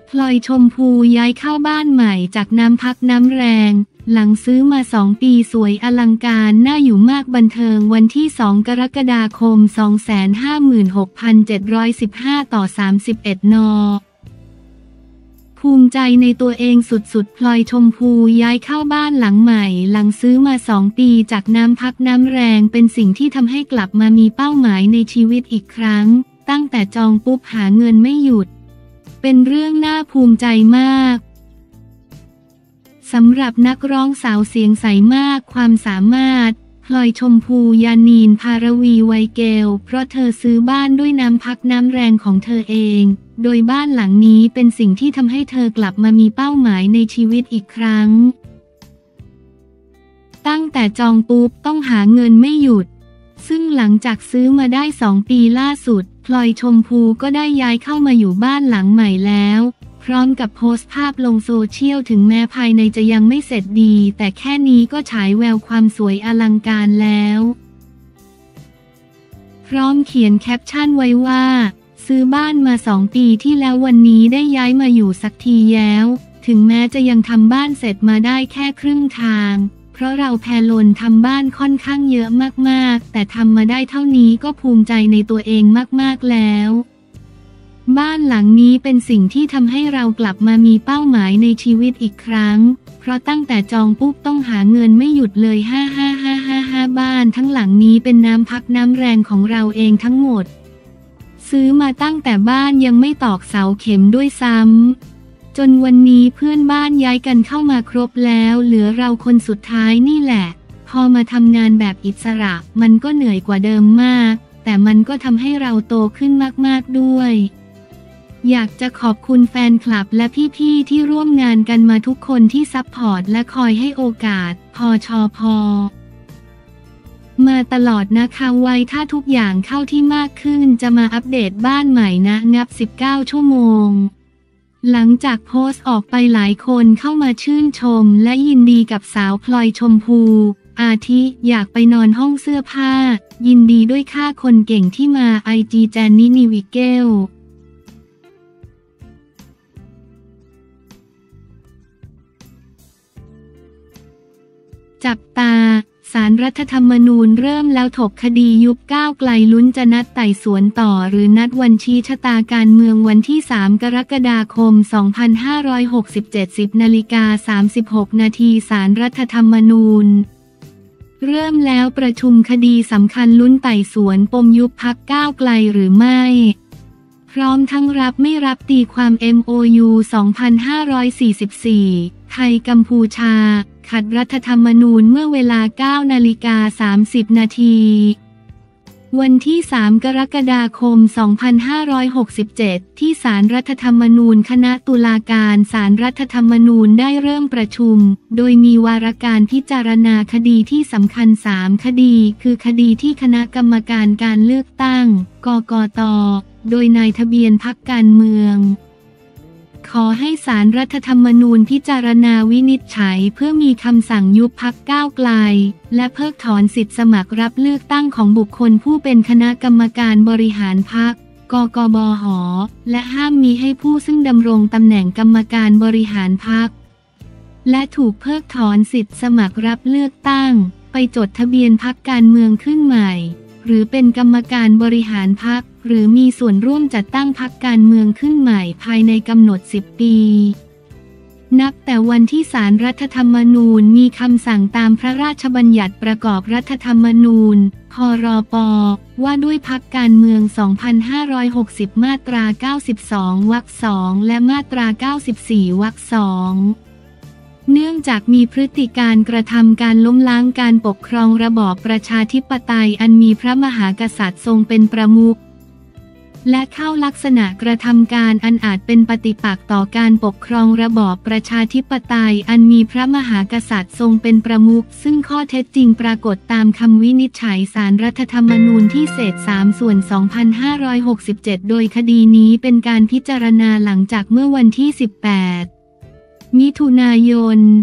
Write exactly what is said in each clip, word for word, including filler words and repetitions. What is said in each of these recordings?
พลอยชมพูย้ายเข้าบ้านใหม่จากน้ำพักน้ำแรงหลังซื้อมาสองปีสวยอลังการน่าอยู่มากบันเทิงวันที่สองกรกฎาคมสองแสนห้าหมื่นหกพันเจ็ดร้อยสิบห้าต่อสามสิบเอ็ดนภูมิใจในตัวเองสุดๆพลอยชมพูย้ายเข้าบ้านหลังใหม่หลังซื้อมาสองปีจากน้ำพักน้ำแรงเป็นสิ่งที่ทำให้กลับมามีเป้าหมายในชีวิตอีกครั้งตั้งแต่จองปุ๊บหาเงินไม่หยุดเป็นเรื่องน่าภูมิใจมากสำหรับนักร้องสาวเสียงใสมากความสามารถพลอยชมพูยานีนภารวีไวเกลเพราะเธอซื้อบ้านด้วยน้ำพักน้ำแรงของเธอเองโดยบ้านหลังนี้เป็นสิ่งที่ทำให้เธอกลับมามีเป้าหมายในชีวิตอีกครั้งตั้งแต่จองปุ๊บต้องหาเงินไม่หยุดซึ่งหลังจากซื้อมาได้สองปีล่าสุดพลอยชมพูก็ได้ย้ายเข้ามาอยู่บ้านหลังใหม่แล้วพร้อมกับโพสต์ภาพลงโซเชียลถึงแม้ภายในจะยังไม่เสร็จดีแต่แค่นี้ก็ฉายแววความสวยอลังการแล้วพร้อมเขียนแคปชั่นไว้ว่าซื้อบ้านมาสองปีที่แล้ววันนี้ได้ย้ายมาอยู่สักทีแล้วถึงแม้จะยังทำบ้านเสร็จมาได้แค่ครึ่งทางเพราะเราแพลนทำบ้านค่อนข้างเยอะมากๆแต่ทำมาได้เท่านี้ก็ภูมิใจในตัวเองมากๆแล้วบ้านหลังนี้เป็นสิ่งที่ทำให้เรากลับมามีเป้าหมายในชีวิตอีกครั้งเพราะตั้งแต่จองปุ๊บต้องหาเงินไม่หยุดเลยห้าห้าห้าห้าห้าบ้านทั้งหลังนี้เป็นน้ำพักน้ำแรงของเราเองทั้งหมดซื้อมาตั้งแต่บ้านยังไม่ตอกเสาเข็มด้วยซ้ำจนวันนี้เพื่อนบ้านย้ายกันเข้ามาครบแล้วเหลือเราคนสุดท้ายนี่แหละพอมาทำงานแบบอิสระมันก็เหนื่อยกว่าเดิมมากแต่มันก็ทำให้เราโตขึ้นมากๆด้วยอยากจะขอบคุณแฟนคลับและพี่ๆที่ร่วมงานกันมาทุกคนที่ซัพพอร์ตและคอยให้โอกาสพชพมาตลอดนะคะไว้ถ้าทุกอย่างเข้าที่มากขึ้นจะมาอัปเดตบ้านใหม่นะงับสิบเก้าชั่วโมงหลังจากโพสต์ออกไปหลายคนเข้ามาชื่นชมและยินดีกับสาวพลอยชมพูอาทิอยากไปนอนห้องเสื้อผ้ายินดีด้วยค่าคนเก่งที่มาไอจีแจนนี่นิวิเกลจับตาศาลรัฐธรรมนูญเริ่มแล้วถกคดียุบก้าวไกลลุ้นจะนัดไต่สวนต่อหรือนัดวันชี้ชะตาการเมืองวันที่สามกรกฎาคมสองพันห้าร้อยหกสิบเจ็ด สิบนาฬิกาสามสิบหกนาทีศาลรัฐธรรมนูญเริ่มแล้วประชุมคดีสำคัญลุ้นไต่สวนปมยุบพรรคก้าวไกลหรือไม่พร้อมทั้งรับไม่รับตีความ เอ็ม โอ ยู สองพันห้าร้อยสี่สิบสี่ ไทยกัมพูชาขัดรัฐธรรมนูญเมื่อเวลา เก้านาฬิกาสามสิบนาทีวันที่สามกรกฎาคมสองพันห้าร้อยหกสิบเจ็ดที่ศาลรัฐธรรมนูญคณะตุลาการศาลรัฐธรรมนูญได้เริ่มประชุมโดยมีวาระการพิจารณาคดีที่สำคัญสามคดีคือคดีที่คณะกรรมการการเลือกตั้งกกต.โดยนายทะเบียนพรรคการเมืองขอให้ศาลรัฐธรรมนูญพิจารณาวินิจฉัยเพื่อมีคำสั่งยุบพรรคก้าวไกลและเพิกถอนสิทธิสมัครรับเลือกตั้งของบุคคลผู้เป็นคณะกรรมการบริหารพรรคกกบห.และห้ามมิให้ผู้ซึ่งดำรงตำแหน่งกรรมการบริหารพรรคและถูกเพิกถอนสิทธิสมัครรับเลือกตั้งไปจดทะเบียนพรรคการเมืองขึ้นใหม่หรือเป็นกรรมการบริหารพรรคหรือมีส่วนร่วมจัดตั้งพรรคการเมืองขึ้นใหม่ภายในกำหนดสิบปีนับแต่วันที่ศาลรัฐธรรมนูญมีคำสั่งตามพระราชบัญญัติประกอบรัฐธรรมนูญพรป.ว่าด้วยพรรคการเมือง สองพันห้าร้อยหกสิบ มาตรา เก้าสิบสอง วรรค สอง และมาตรา เก้าสิบสี่ วรรค สองเนื่องจากมีพฤติการกระทำการล้มล้างการปกครองระบอบประชาธิปไตยอันมีพระมหากษัตริย์ทรงเป็นประมุขและเข้าลักษณะกระทำการอันอาจเป็นปฏิปักษ์ต่อการปกครองระบอบประชาธิปไตยอันมีพระมหากษัตริย์ทรงเป็นประมุขซึ่งข้อเท็จจริงปรากฏตามคำวินิจฉัยศาลรัฐธรรมนูญที่เศษสามส่วนสองพันห้าร้อยหกสิบเจ็ดโดยคดีนี้เป็นการพิจารณาหลังจากเมื่อวันที่สิบแปดมิถุนายน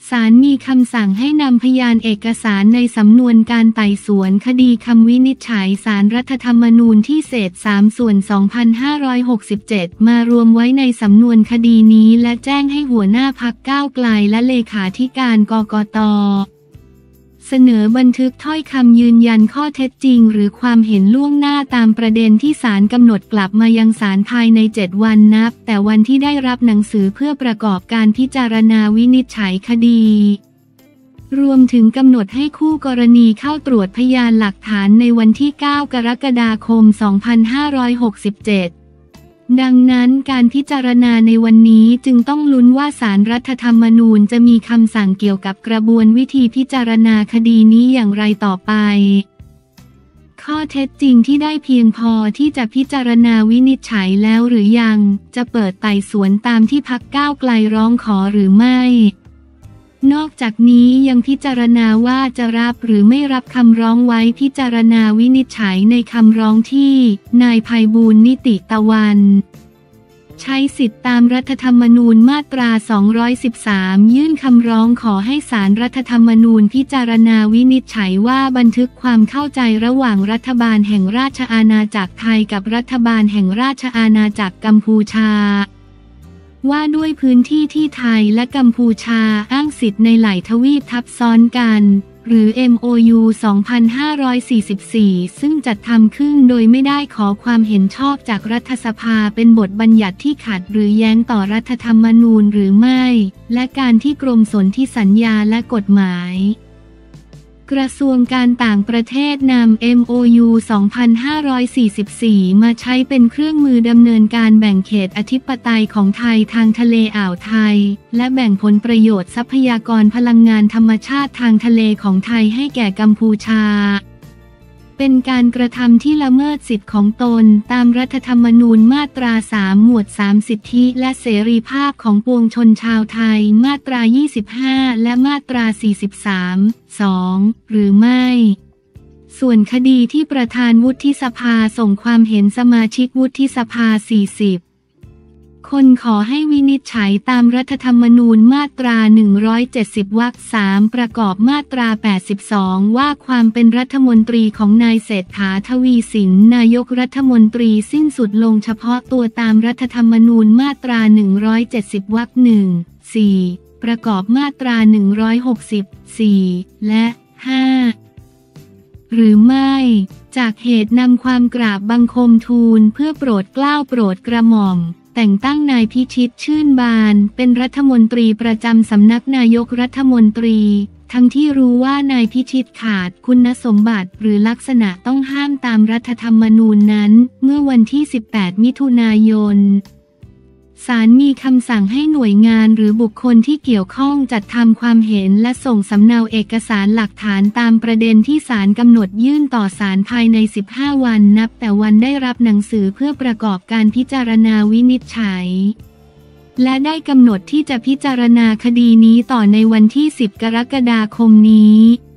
ศาลมีคำสั่งให้นำพยานเอกสารในสำนวนการไต่สวนคดีคำวินิจฉัยศาลรัฐธรรมนูญที่เศษสามส่วนสองพันห้าร้อยหกสิบเจ็ดมารวมไว้ในสำนวนคดีนี้และแจ้งให้หัวหน้าพรรคก้าวไกลและเลขาธิการกกต.เสนอบันทึกถ้อยคำยืนยันข้อเท็จจริงหรือความเห็นล่วงหน้าตามประเด็นที่ศาลกำหนดกลับมายังศาลภายในเจ็ดวันนับแต่วันที่ได้รับหนังสือเพื่อประกอบการพิจารณาวินิจฉัยคดีรวมถึงกำหนดให้คู่กรณีเข้าตรวจพยานหลักฐานในวันที่เก้ากรกฎาคมสองพันห้าร้อยหกสิบเจ็ดดังนั้นการพิจารณาในวันนี้จึงต้องลุ้นว่าศาลรัฐธรรมนูญจะมีคำสั่งเกี่ยวกับกระบวนวิธีพิจารณาคดีนี้อย่างไรต่อไปข้อเท็จจริงที่ได้เพียงพอที่จะพิจารณาวินิจฉัยแล้วหรือยังจะเปิดไต่สวนตามที่พรรคก้าวไกลร้องขอหรือไม่นอกจากนี้ยังพิจารณาว่าจะรับหรือไม่รับคำร้องไว้พิจารณาวินิจฉัยในคำร้องที่นายไพบูลย์ นิติตะวันใช้สิทธิตามรัฐธรรมนูญมาตราสองร้อยสิบสามยื่นคำร้องขอให้ศาลรัฐธรรมนูญพิจารณาวินิจฉัยว่าบันทึกความเข้าใจระหว่างรัฐบาลแห่งราชอาณาจักรไทยกับรัฐบาลแห่งราชอาณาจักรกัมพูชาว่าด้วยพื้นที่ที่ไทยและกัมพูชาอ้างสิทธิในหลายทวีปทับซ้อนกันหรือ เอ็ม โอ ยู สองพันห้าร้อยสี่สิบสี่ ซึ่งจัดทำขึ้นโดยไม่ได้ขอความเห็นชอบจากรัฐสภาเป็นบทบัญญัติที่ขัดหรือแย้งต่อรัฐธรรมนูญหรือไม่และการที่กรมสนธิสัญญาและกฎหมายกระทรวงการต่างประเทศนำ เอ็ม โอ ยู สองพันห้าร้อยสี่สิบสี่ มาใช้เป็นเครื่องมือดำเนินการแบ่งเขตอธิปไตยของไทยทางทะเลอ่าวไทยและแบ่งผลประโยชน์ทรัพยากรพลังงานธรรมชาติทางทะเลของไทยให้แก่กัมพูชาเป็นการกระทำที่ละเมิดสิทธิของตนตามรัฐธรรมนูญมาตราสามหมวดสามสิทธิและเสรีภาพของปวงชนชาวไทยมาตรายี่สิบห้าและมาตราสี่สิบสาม สอง หรือไม่ส่วนคดีที่ประธานวุฒิสภาส่งความเห็นสมาชิกวุฒิสภาสี่สิบคนขอให้วินิจฉัยตามรัฐธรรมนูญมาตราหนึ่งร้อยเจ็ดสิบวรรคสามประกอบมาตราแปดสิบสองว่าความเป็นรัฐมนตรีของนายเศรษฐาทวีสินนายกรัฐมนตรีสิ้นสุดลงเฉพาะตัวตามรัฐธรรมนูญมาตราหนึ่งร้อยเจ็ดสิบวรรคหนึ่ง สี่ประกอบมาตราหนึ่งร้อยหกสิบ สี่และห้าหรือไม่จากเหตุนำความกราบบังคมทูลเพื่อโปรดเกล้าโปรดกระหม่อมแต่งตั้งนายพิชิตชื่นบานเป็นรัฐมนตรีประจำสำนักนายกรัฐมนตรีทั้งที่รู้ว่านายพิชิตขาดคุณสมบัติหรือลักษณะต้องห้ามตามรัฐธรรมนูญนั้นเมื่อวันที่สิบแปดมิถุนายนศาลมีคำสั่งให้หน่วยงานหรือบุคคลที่เกี่ยวข้องจัดทำความเห็นและส่งสำเนาเอกสารหลักฐานตามประเด็นที่ศาลกำหนดยื่นต่อศาลภายในสิบห้าวันนับแต่วันได้รับหนังสือเพื่อประกอบการพิจารณาวินิจฉัยและได้กำหนดที่จะพิจารณาคดีนี้ต่อในวันที่สิบกรกฎาคมนี้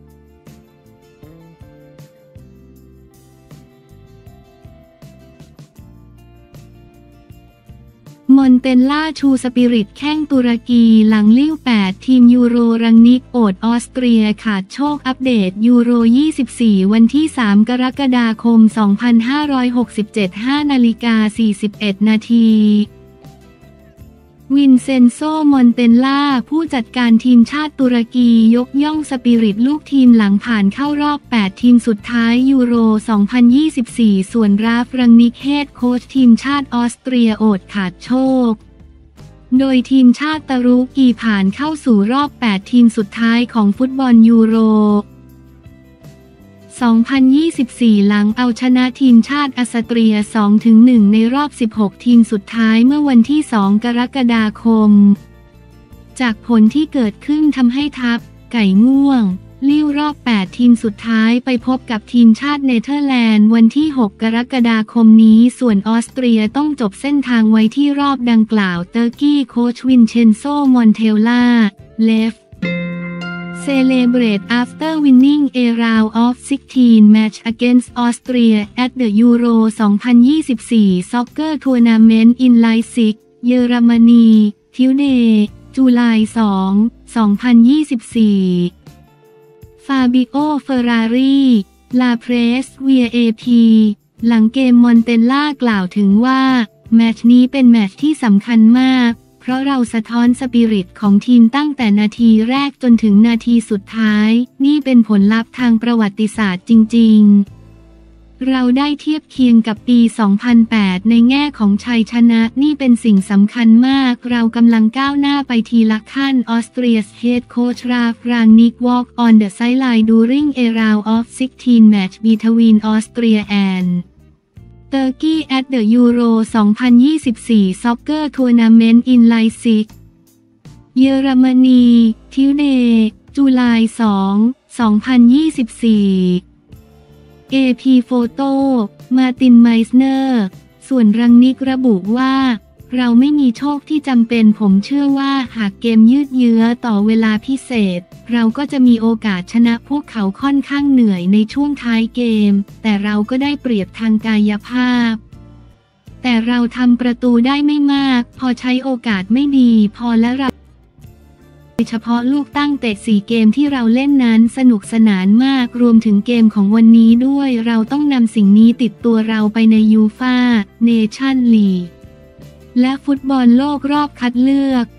มอนเตลล่าชูสปิริตแข้งตุรกีหลังลิ่วแปดทีมยูโรรังนิกโอดออสเตรียขาดโชคอัปเดตยูโรยี่สิบสี่วันที่สามกรกฎาคมสองพันห้าร้อยหกสิบเจ็ด ห้านาฬิกาสี่สิบเอ็ดนาทีวินเซนโซ มอนเตลล่าผู้จัดการทีมชาติตุรกียกย่องสปิริตลูกทีมหลังผ่านเข้ารอบแปดทีมสุดท้ายยูโรสองพันยี่สิบสี่ส่วนราฟรังนิกเฮดโค้ชทีมชาติออสเตรียโอดขาดโชคโดยทีมชาติตุรกีผ่านเข้าสู่รอบแปดทีมสุดท้ายของฟุตบอลยูโรสองพันยี่สิบสี่ หลังเอาชนะทีมชาติออสเตรีย สองถึงหนึ่ง ในรอบสิบหกทีมสุดท้ายเมื่อวันที่สองกรกฎาคมจากผลที่เกิดขึ้นทำให้ทัพไก่ง่วงลิ่วรอบแปดทีมสุดท้ายไปพบกับทีมชาติเนเธอร์แลนด์วันที่หกกรกฎาคมนี้ส่วนออสเตรียต้องจบเส้นทางไว้ที่รอบดังกล่าวเตอร์กี้โค้ชวินเชนโซ มอนเทลล่า left Celebrate after winning a round of sixteen match against Austria at the Euro สองพันยี่สิบสี่ Soccer Tournament in Leipzig เยอรมนี Tuesday จุลายสองสองพันยี่สิบสี่ ฟาบิโอ เฟอร์รารี่ ลาเพรส วี เอ พี หลังเกมมอนเตลล่ากล่าวถึงว่าแมตช์นี้เป็นแมตช์ที่สำคัญมากเพราะเราสะท้อนสปิริตของทีมตั้งแต่นาทีแรกจนถึงนาทีสุดท้ายนี่เป็นผลลัพธ์ทางประวัติศาสตร์จริงๆเราได้เทียบเคียงกับปี สองพันแปด ในแง่ของชัยชนะนี่เป็นสิ่งสำคัญมากเรากำลังก้าวหน้าไปทีละขั้นออสเตรีย Head Coach Ralf Rangnick walk on the sideline during a round of sixteen match between Austria and Turkey at the Euro สองพันยี่สิบสี่ Soccer Tournament in Leipzig เยอรมนี Tuesday จุลายสอง สองพันยี่สิบสี่ เอ พี โฟโต้ มาร์ติน ไมสเนอร์ ส่วนรังนิกระบุว่าเราไม่มีโชคที่จำเป็นผมเชื่อว่าหากเกมยืดเยื้อต่อเวลาพิเศษเราก็จะมีโอกาสชนะพวกเขาค่อนข้างเหนื่อยในช่วงท้ายเกมแต่เราก็ได้เปรียบทางกายภาพแต่เราทำประตูได้ไม่มากพอใช้โอกาสไม่ดีพอและเราโดยเฉพาะลูกตั้งเตะสี่เกมที่เราเล่นนั้นสนุกสนานมากรวมถึงเกมของวันนี้ด้วยเราต้องนำสิ่งนี้ติดตัวเราไปในยูฟ่าเนชั่นลีกและฟุตบอลโลกรอบคัดเลือก